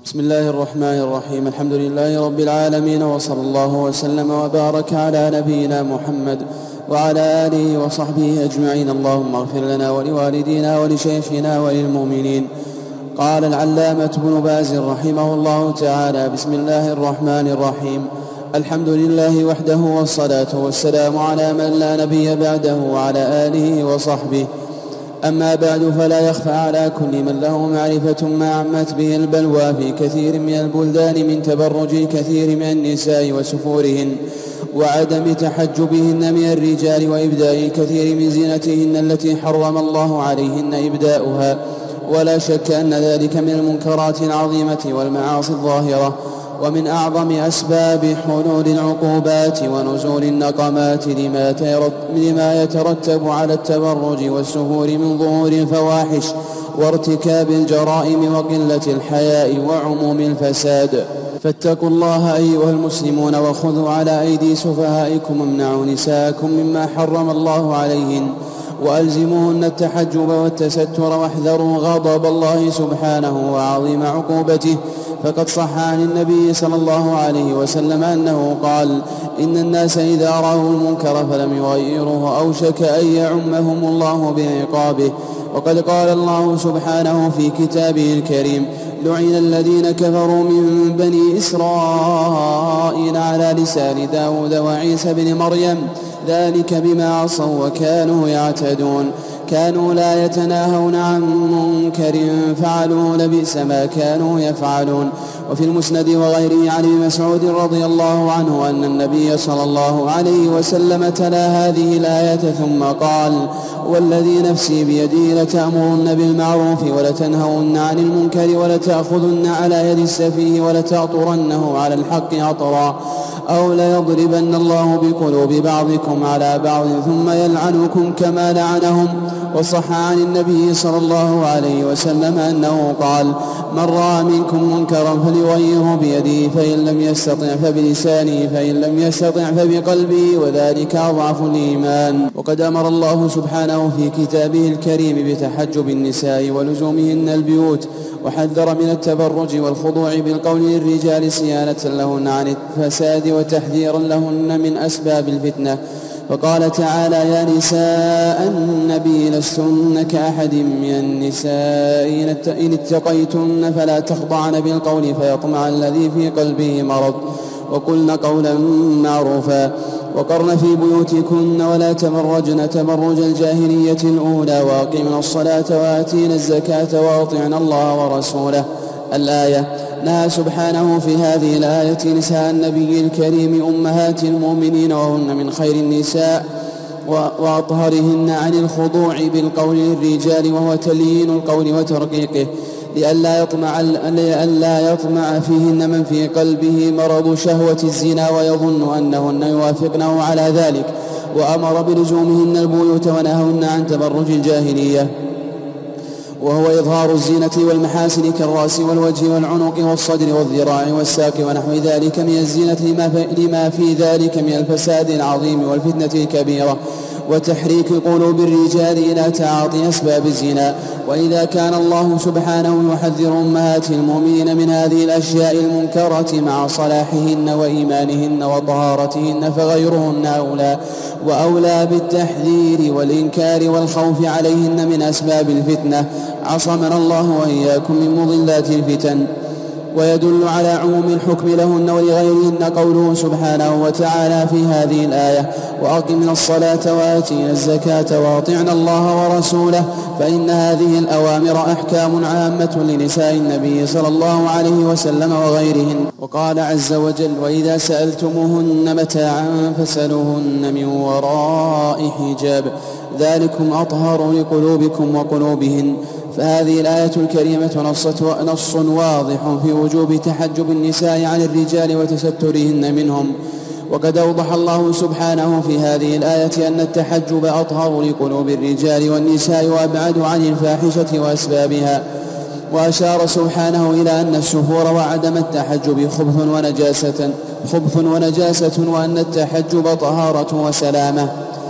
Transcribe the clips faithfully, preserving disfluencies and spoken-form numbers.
بسم الله الرحمن الرحيم. الحمد لله رب العالمين، وصلى الله وسلم وبارك على نبينا محمد وعلى آله وصحبه أجمعين. اللهم اغفر لنا ولوالدينا ولشيخنا وللمؤمنين. قال العلامة ابن باز رحمه الله تعالى: بسم الله الرحمن الرحيم. الحمد لله وحده، والصلاة والسلام على من لا نبي بعده وعلى آله وصحبه. أما بعد، فلا يخفى على كل من له معرفة ما عمت به البلوى في كثير من البلدان من تبرج الكثير من النساء وسفورهن وعدم تحجبهن من الرجال وإبداء الكثير من زينتهن التي حرم الله عليهن إبداؤها. ولا شك أن ذلك من المنكرات العظيمة والمعاصي الظاهرة، ومن أعظم أسباب حلول العقوبات ونزول النقمات لما يترتب على التبرج والسفور من ظهور الفواحش وارتكاب الجرائم وقلة الحياء وعموم الفساد. فاتقوا الله أيها المسلمون، وخذوا على أيدي سفهائكم وامنعوا نساءكم مما حرم الله عليهن، وألزموهن التحجب والتستر، واحذروا غضب الله سبحانه وعظيم عقوبته. فقد صح عن النبي صلى الله عليه وسلم أنه قال: إن الناس إذا رأوا المنكر فلم يغيروه أوشك أن يعمهم الله بعقابه. وقد قال الله سبحانه في كتابه الكريم: لعن الذين كفروا من بني إسرائيل على لسان داود وعيسى بن مريم، ذلك بما عصوا وكانوا يعتدون، كانوا لا يتناهون عن منكر فعلوه، لبئس ما كانوا يفعلون. وفي المسند وغيره عن ابن مسعود رضي الله عنه أن النبي صلى الله عليه وسلم تلا هذه الآية ثم قال: والذي نفسي بيده لتأمرن بالمعروف ولتنهون عن المنكر ولتأخذن على يد السفيه ولتعطرنه على الحق عطرا، أو ليضربن الله بقلوب بعضكم على بعض ثم يلعنكم كما لعنهم. وصح عن النبي صلى الله عليه وسلم أنه قال: من رأى منكم منكرا فليغيره بيده، فإن لم يستطع فبلسانه، فإن لم يستطع فبقلبه، وذلك أضعف الإيمان. وقد أمر الله سبحانه في كتابه الكريم بتحجب النساء ولزومهن البيوت، وحذر من التبرج والخضوع بالقول للرجال صيانة لهن عن الفساد وتحذيرا لهن من أسباب الفتنة. فقال تعالى: يا نساء النبي لستن كأحد من النساء إن اتقيتن فلا تخضعن بالقول فيطمع الذي في قلبه مرض، وقلن قولا معروفا، وقرن في بيوتكن ولا تبرجن تبرج الجاهلية الأولى، وأقمنا الصلاة وآتينا الزكاة وأطعنا الله ورسوله. الآية. نهى سبحانه في هذه الآية نساء النبي الكريم أمهات المؤمنين، وهن من خير النساء وأطهرهن، عن الخضوع بالقول للرجال، وهو تليين القول وترقيقه، لئلا يطمع, لئلا يطمع فيهن من في قلبه مرض شهوة الزنا ويظن أنهن يوافقنه على ذلك. وأمر بلزومهن البيوت ونههن عن تبرج الجاهلية، وهو إظهار الزينة والمحاسن كالرأس والوجه والعنق والصدر والذراع والساق ونحو ذلك من الزينة لما في ذلك من الفساد العظيم والفتنة الكبيرة، وتحريك قلوب الرجال إلى تعاطي أسباب الزنا. وإذا كان الله سبحانه يحذر أمهات المؤمنين من هذه الأشياء المنكرة مع صلاحهن وإيمانهن وطهارتهن، فغيرهن أولى وأولى بالتحذير والإنكار والخوف عليهن من أسباب الفتنة. عصمنا الله وإياكم من مضلات الفتن. ويدل على عموم الحكم لهن ولغيرهن قوله سبحانه وتعالى في هذه الآية: وأقمنا الصلاة وآتينا الزكاة وأطعنا الله ورسوله. فإن هذه الأوامر أحكام عامة لنساء النبي صلى الله عليه وسلم وغيرهن. وقال عز وجل: وإذا سألتموهن متاعا فاسألوهن من وراء حجاب، ذلكم أطهر لقلوبكم وقلوبهن. فهذه الآية الكريمة نص واضح في وجوب تحجب النساء عن الرجال وتسترهن منهم. وقد أوضح الله سبحانه في هذه الآية أن التحجب أطهر لقلوب الرجال والنساء وأبعد عن الفاحشة وأسبابها. وأشار سبحانه إلى أن السفور وعدم التحجب خبث ونجاسة, خبث ونجاسة وأن التحجب طهارة وسلامة.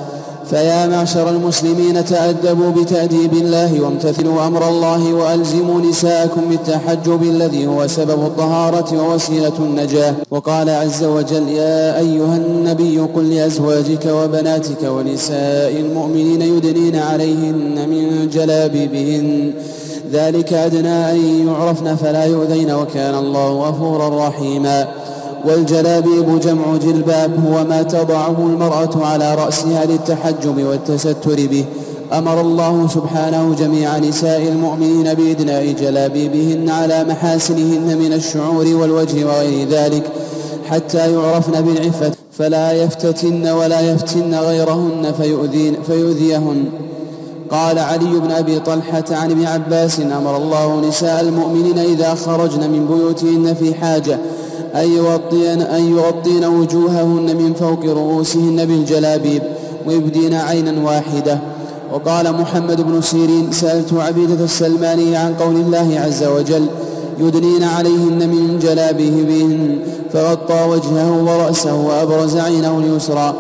فيا معشر المسلمين تأدبوا بتأديب الله وامتثلوا أمر الله وألزموا نساءكم بالتحجب الذي هو سبب الطهارة ووسيلة النجاة. وقال عز وجل: يا أيها النبي قل لأزواجك وبناتك ونساء المؤمنين يدنين عليهن من جلابيبهن ذلك أدنى أن يعرفن فلا يؤذين وكان الله غفورا رحيما. والجلابيب جمع جلباب هو ما تضعه المرأة على رأسها للتحجب والتستر به. أمر الله سبحانه جميع نساء المؤمنين بإدناء جلابيبهن على محاسنهن من الشعور والوجه وغير ذلك حتى يعرفن بالعفة فلا يفتتن ولا يفتن غيرهن فيؤذين فيؤذيهن. قال علي بن أبي طلحة عن ابن عباس: أمر الله نساء المؤمنين إذا خرجن من بيوتهن في حاجة أن يغطين, أن يغطين وجوههن من فوق رؤوسهن بالجلابيب ويبدين عينا واحدة. وقال محمد بن سيرين: سألت عبيدة السلماني عن قول الله عز وجل: يدنين عليهن من جلابيبهن، فغطى وجهه ورأسه وأبرز عينه اليسرى.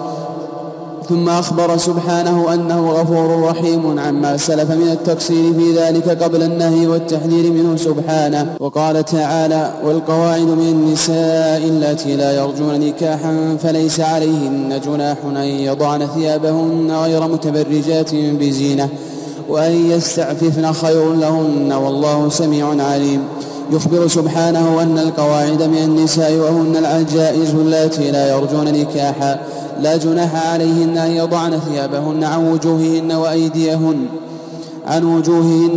ثم أخبر سبحانه أنه غفور رحيم عما سلف من التقصير في ذلك قبل النهي والتحذير منه سبحانه. وقال تعالى: والقواعد من النساء اللاتي لا يرجون نكاحا فليس عليهن جناح أن يضعن ثيابهن غير متبرجات بزينة وأن يستعففن خير لهن والله سميع عليم. يخبر سبحانه أن القواعد من النساء وهن العجائز اللاتي لا يرجون نكاحا لا جناح عليهن أن يضعن ثيابهن عن وجوههن وأيديهن عن وجوههن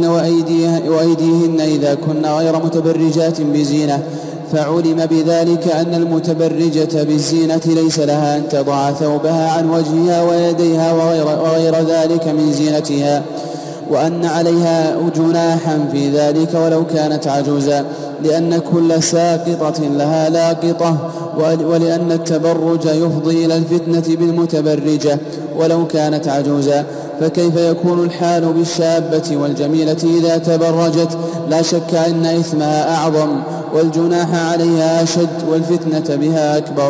وأيديهن إذا كن غير متبرجات بزينة. فعلم بذلك أن المتبرجة بالزينة ليس لها أن تضع ثوبها عن وجهها ويديها وغير, وغير ذلك من زينتها، وأن عليها جناحا في ذلك ولو كانت عجوزا، لأن كل ساقطة لها لاقطة، ولأن التبرج يفضي إلى الفتنة بالمتبرجة ولو كانت عجوزا. فكيف يكون الحال بالشابة والجميلة إذا تبرجت؟ لا شك أن إثمها أعظم والجناح عليها أشد والفتنة بها أكبر.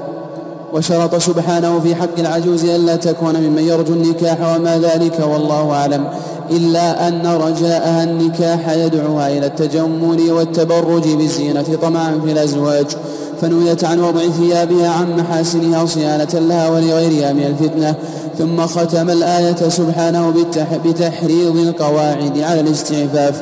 وشرط سبحانه في حق العجوز ألا تكون ممن يرجو النكاح وما ذلك والله أعلم، إلا أن رجاءها النكاح يدعوها إلى التجمل والتبرج بالزينة طمعا في الأزواج، فنهيت عن وضع ثيابها عن محاسنها صيانة لها ولغيرها من الفتنة. ثم ختم الآية سبحانه بتحريض القواعد على الاستعفاف،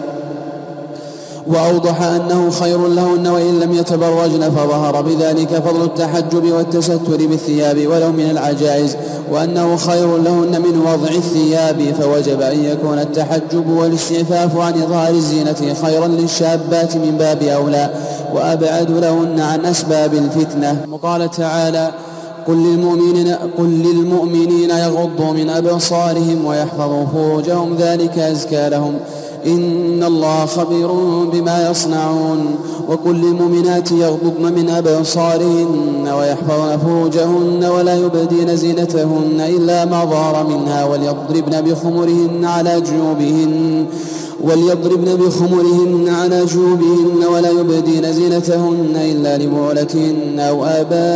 وأوضح أنه خير لهن وإن لم يتبرجن، فظهر بذلك فضل التحجب والتستر بالثياب ولو من العجائز، وأنه خير لهن من وضع الثياب، فوجب أن يكون التحجب والاستعفاف عن إظهار الزينة خيرا للشابات من باب أولى وأبعد لهن عن أسباب الفتنة. وقال تعالى: قل للمؤمنين, قل للمؤمنين يغضوا من أبصارهم ويحفظوا فروجهم ذلك أزكى لهم إن الله خبير بما يصنعون. وقل للمؤمنات يغضضن من أبصارهن ويحفظن فروجهن ولا يبدين زينتهن إلا ما ظهر منها وليضربن بخمرهن على جيوبهن وليضربن بخمرهن على جيوبهن ولا يبدين زينتهن إلا لبعولتهن أو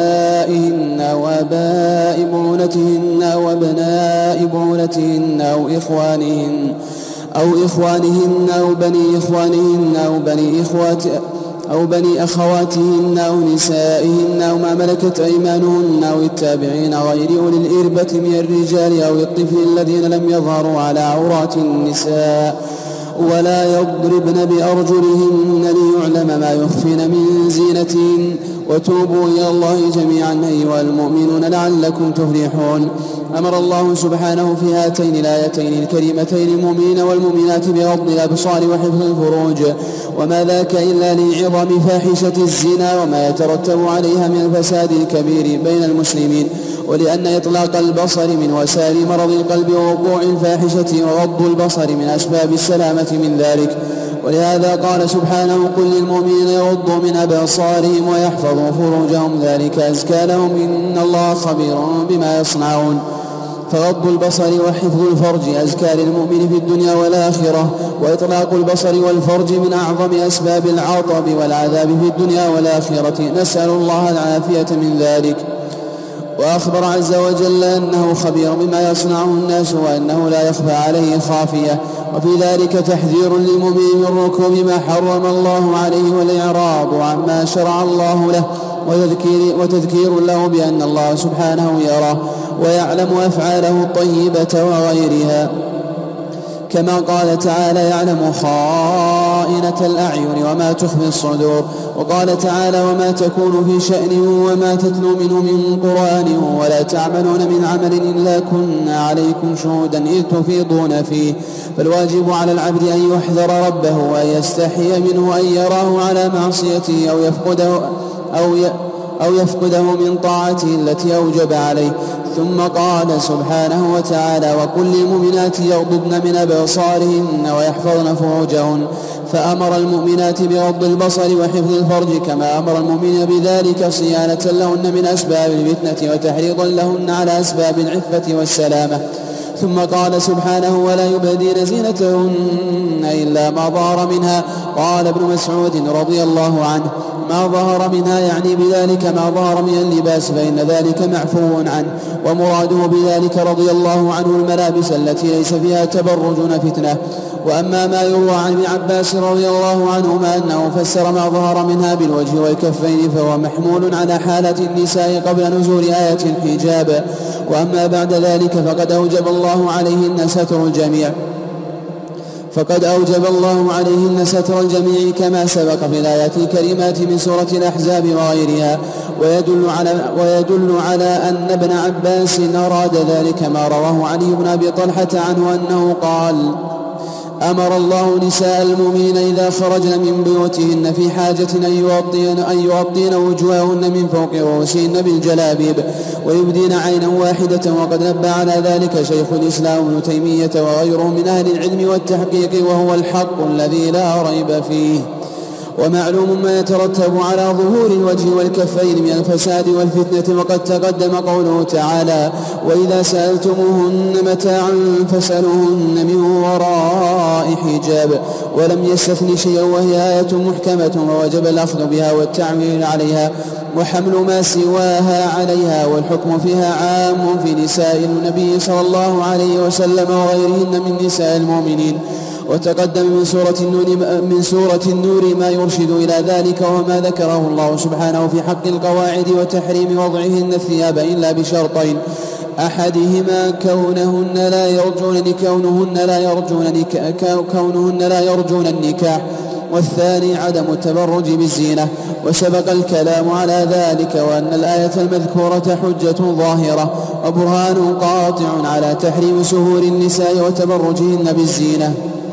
آبائهن أو آباء بعولتهن أو أبناء بعولتهن أو إخوانهن أو إخوانهن أو بني إخوانهن أو بني إخوات أو بني أخواتهن أو نسائهن أو ما ملكت أيمانهن أو التابعين غير أولي الإربة من الرجال أو الطفل الذين لم يظهروا على عورات النساء ولا يضربن بأرجلهن ليعلم ما يخفين من زينتهن وتوبوا إلى الله جميعا أيها المؤمنون لعلكم تفلحون. أمر الله سبحانه في هاتين الآيتين الكريمتين المؤمنين والمؤمنات بغض الأبصار وحفظ الفروج، وما ذاك إلا لعظم فاحشة الزنا وما يترتب عليها من الفساد الكبير بين المسلمين، ولأن إطلاق البصر من وسائل مرض القلب ووقوع الفاحشة وغض البصر من أسباب السلامة من ذلك. ولهذا قال سبحانه: قل للمؤمنين يغضوا من أبصارهم ويحفظوا فروجهم ذلك أزكى لهم إن الله خبير بما يصنعون. فغض البصر وحفظ الفرج أزكى للمؤمن في الدنيا والآخرة، وإطلاق البصر والفرج من أعظم أسباب العطب والعذاب في الدنيا والآخرة، نسأل الله العافية من ذلك. وأخبر عز وجل أنه خبير بما يصنعه الناس وأنه لا يخفى عليه خافية. وفي ذلك تحذير للمؤمن من ركوب ما حرم الله عليه والإعراض عما شرع الله له، وتذكير, وتذكير له بأن الله سبحانه يراه ويعلم أفعاله الطيبة وغيرها، كما قال تعالى: يعلم خائنة الأعين وما تخفي الصدور. وقال تعالى: وما تكون في شأن وما تتلو منه من قرآن ولا تعملون من عمل إلا كنا عليكم شهودا إذ تفيضون فيه. فالواجب على العبد أن يحذر ربه وأن يستحي منه أن يراه على معصيته أو يفقده, أو أو يفقده من طاعته التي أوجب عليه. ثم قال سبحانه وتعالى: وكل المؤمنات يغضضن من أبصارهن ويحفظن فروجهن. فأمر المؤمنات بغض البصر وحفظ الفرج، كما أمر المؤمنين بذلك صيانة لهن من أسباب الفتنة وتحريضا لهن على أسباب العفة والسلامة. ثم قال سبحانه: ولا يبدين زينتهن إلا ما ظهر منها. قال ابن مسعود رضي الله عنه: ما ظهر منها يعني بذلك ما ظهر من اللباس، فإن ذلك معفو عنه. ومراده بذلك رضي الله عنه الملابس التي ليس فيها تبرج فتنة. وأما ما يروى عن ابن عباس رضي الله عنهما أنه فسر ما ظهر منها بالوجه والكفين فهو محمول على حالة النساء قبل نزول آية الحجاب. وأما بعد ذلك فقد أوجب الله عليهن ستر الجميع فقد أوجب الله عليهن ستر الجميع كما سبق في الآيات الكريمات من سورة الأحزاب وغيرها. ويدل على, ويدل على أن ابن عباس أراد ذلك ما رواه علي بن أبي طلحة عنه أنه قال: أمر الله نساء المؤمنين إذا خرجن من بيوتهن في حاجة أن يغطين, أن يغطين وجوههن من فوق رؤوسهن بالجلابيب ويبدين عينا واحدة. وقد نبه على ذلك شيخ الإسلام ابن تيمية وغيره من أهل العلم والتحقيق، وهو الحق الذي لا ريب فيه. ومعلوم ما يترتب على ظهور الوجه والكفين من الفساد والفتنة. وقد تقدم قوله تعالى: وإذا سألتموهن متاعا فاسألوهن من وراء حجاب. ولم يستثن شيئا وهي آية محكمة ووجب الأخذ بها والتعميل عليها وحمل ما سواها عليها، والحكم فيها عام في نساء النبي صلى الله عليه وسلم وغيرهن من نساء المؤمنين. وتقدم من سورة النور, من سورة النور ما يرشد إلى ذلك، وما ذكره الله سبحانه في حق القواعد وتحريم وضعهن الثياب إلا بشرطين: أحدهما كونهن لا يرجون كونهن لا يرجون كونهن لا يرجون النكاح، والثاني عدم التبرج بالزينة. وسبق الكلام على ذلك، وأن الآية المذكورة حجة ظاهرة وبرهان قاطع على تحريم سهور النساء وتبرجهن بالزينة.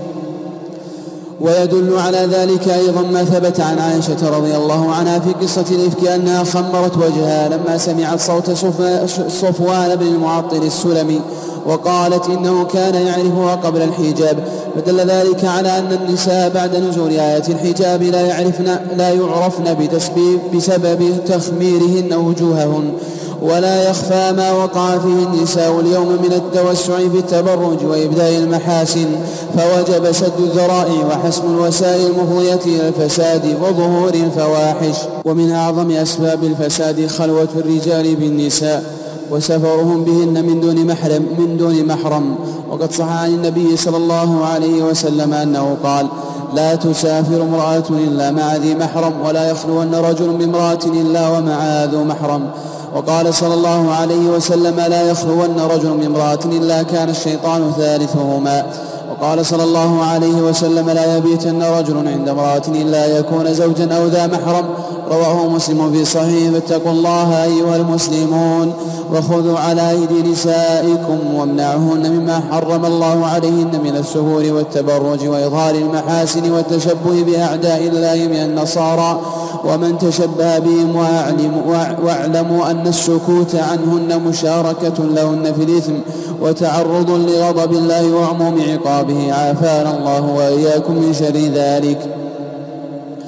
ويدل على ذلك أيضا ما ثبت عن عائشة رضي الله عنها في قصة الإفك أنها خمرت وجهها لما سمعت صوت صفوان بن المعطل السلمي، وقالت إنه كان يعرفها قبل الحجاب. فدل ذلك على أن النساء بعد نزول آية الحجاب لا يعرفن, لا يعرفن بسبب تخميرهن وجوههن. ولا يخفى ما وقع فيه النساء اليوم من التوسع في التبرج وإبداء المحاسن، فوجب سد الذرائع وحسم الوسائل المفضية إلى الفساد وظهور الفواحش. ومن أعظم أسباب الفساد خلوة الرجال بالنساء وسفرهم بهن من دون محرم من دون محرم. وقد صح عن النبي صلى الله عليه وسلم أنه قال: لا تسافر امرأة إلا مع ذي محرم، ولا يخلون رجل بامرأة إلا ومع ذو محرم. وقال صلى الله عليه وسلم: لا يخلون رجل بامرأة إلا كان الشيطان ثالثهما. وقال صلى الله عليه وسلم: لا يبيتن رجل عند امرأة إلا يكون زوجا أو ذا محرم. رواه مسلم في صحيح. فاتقوا الله أيها المسلمون، وخذوا على أيدي نسائكم وامنعوهن مما حرم الله عليهن من السهور والتبرج وإظهار المحاسن والتشبه بأعداء الله من النصارى ومن تشبه بهم. واعلموا أن السكوت عنهن مشاركة لهن في الإثم وتعرض لغضب الله وعموم عقابه، عافانا الله وإياكم من شر ذلك.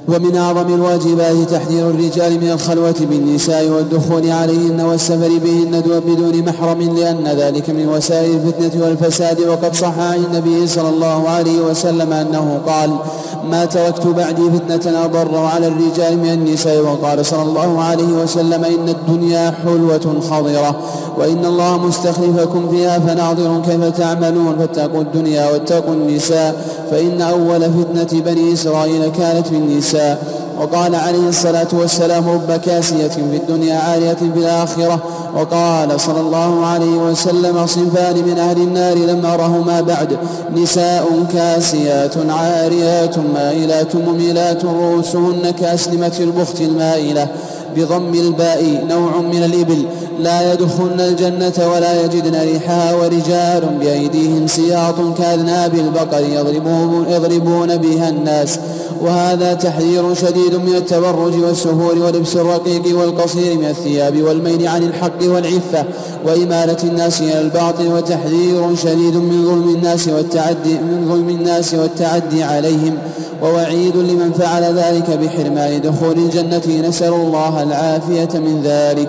ومن أعظم الواجبات تحذير الرجال من الخلوة بالنساء والدخول عليهن والسفر بهن بدون محرم، لأن ذلك من وسائل الفتنة والفساد. وقد صح عن النبي صلى الله عليه وسلم أنه قال: ما تركت بعدي فتنة أضر على الرجال من النساء. وقال صلى الله عليه وسلم: إن الدنيا حلوة خضرة وإن الله مستخلفكم فيها فناظر كيف تعملون، فاتقوا الدنيا واتقوا النساء، فإن أول فتنة بني إسرائيل كانت في النساء. وقال عليه الصلاة والسلام: رب كاسية في الدنيا عارية في الآخرة. وقال صلى الله عليه وسلم: صنفان من أهل النار لم أرهما بعد: نساء كاسيات عاريات مائلات مميلات رؤوسهن كأسلمة البخت المائلة بضم الباء نوع من الإبل لا يدخلن الجنة ولا يجدن ريحها، ورجال بأيديهم سياط كأذناب البقر يضربون, يضربون بها الناس. وهذا تحذير شديد من التبرج والسفور ولبس الرقيق والقصير من الثياب والميل عن الحق والعفة وإمالة الناس إلى الباطل، وتحذير شديد من ظلم الناس والتعدي من ظلم الناس والتعدي عليهم، ووعيد لمن فعل ذلك بحرمان دخول الجنة، نسأل الله العافية من ذلك.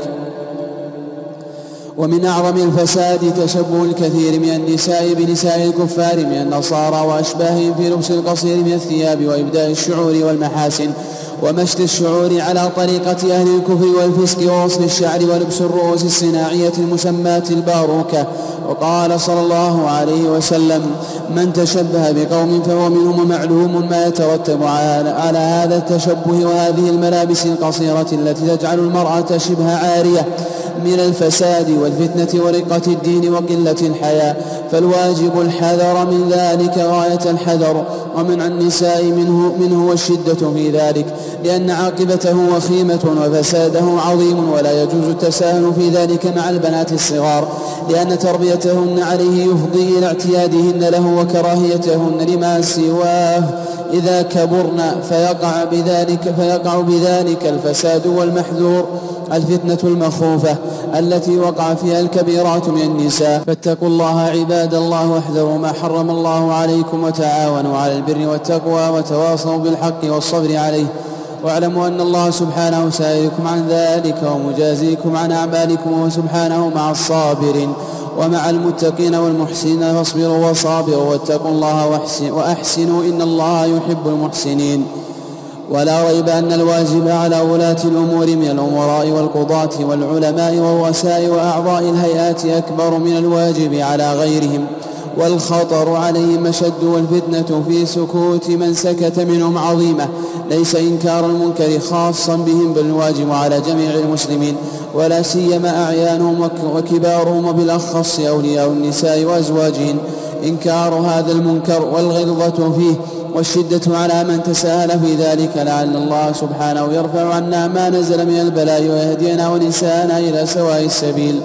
ومن أعظم الفساد تشبه الكثير من النساء بنساء الكفار من النصارى وأشباههم في لبس القصير من الثياب وإبداء الشعور والمحاسن ومشط الشعور على طريقة أهل الكفر والفسق ووصل الشعر ولبس الرؤوس الصناعية المسماة الباروكة. وقال صلى الله عليه وسلم: من تشبه بقوم فهو منهم، ومعلوم ما يترتب على هذا التشبه وهذه الملابس القصيرة التي تجعل المرأة شبه عارية من الفساد والفتنة ورقة الدين وقلة الحياء. فالواجب الحذر من ذلك غاية الحذر، ومنع النساء منه, منه والشدة في ذلك، لأن عاقبته وخيمة وفساده عظيم، ولا يجوز التساهل في ذلك مع البنات الصغار، لأن تربيتهن عليه يفضي إلى اعتيادهن له وكراهيتهن لما سواه إذا كبرن، فيقع بذلك, فيقع بذلك الفساد والمحذور الفتنة المخوفة التي وقع فيها الكبيرات من النساء. فاتقوا الله عباد الله واحذروا ما حرم الله عليكم، وتعاونوا على البر والتقوى، وتواصوا بالحق والصبر عليه. واعلموا أن الله سبحانه سائلكم عن ذلك ومجازيكم عن أعمالكم، وسبحانه مع الصابرين ومع المتقين والمحسنين، فاصبروا وصابروا واتقوا الله وأحسنوا إن الله يحب المحسنين. ولا ريب أن الواجب على ولاة الأمور من الأمراء والقضاة والعلماء والرؤساء وأعضاء الهيئات أكبر من الواجب على غيرهم، والخطر عليهم أشد، والفتنة في سكوت من سكت منهم عظيمة. ليس إنكار المنكر خاصا بهم، بل الواجب على جميع المسلمين، ولا سيما أعيانهم وكبارهم، وبالأخص أولياء النساء وأزواجهن، إنكار هذا المنكر والغلظة فيه والشدة على من تساهل في ذلك، لعل الله سبحانه يرفع عنا ما نزل من البلاء ويهدينا ونساءنا إلى سواء السبيل.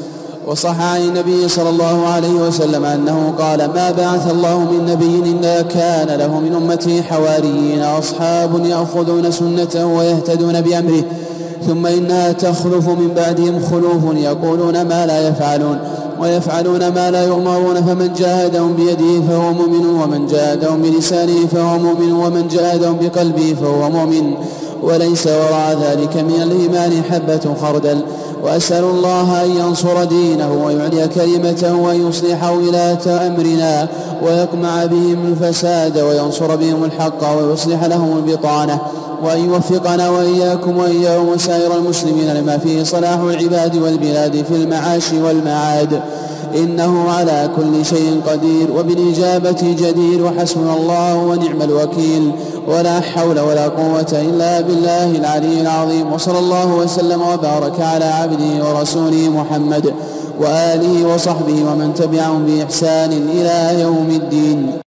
وصح عن النبي صلى الله عليه وسلم أنه قال: ما بعث الله من نبي إلا كان له من أمته حواريين أصحاب يأخذون سنته ويهتدون بأمره، ثم إنها تخلف من بعدهم خلوف يقولون ما لا يفعلون ويفعلون ما لا يؤمرون، فمن جاهدهم بيده فهو مؤمن، ومن جاهدهم بلسانه فهو مؤمن، ومن جاهدهم بقلبه فهو مؤمن، وليس وراء ذلك من الإيمان حبة خردل. وأسأل الله أن ينصر دينه ويعلي كلمته وأن يصلح ولاة أمرنا ويقمع بهم الفساد وينصر بهم الحق ويصلح لهم البطانة، وأن يوفقنا وإياكم وإياهم وسائر المسلمين لما فيه صلاح العباد والبلاد في المعاش والمعاد، إنه على كل شيء قدير وبالإجابة جدير، وحسبنا الله ونعم الوكيل، ولا حول ولا قوة إلا بالله العلي العظيم. وصلى الله وسلم وبارك على عبده ورسوله محمد وآله وصحبه ومن تبعهم بإحسان إلى يوم الدين.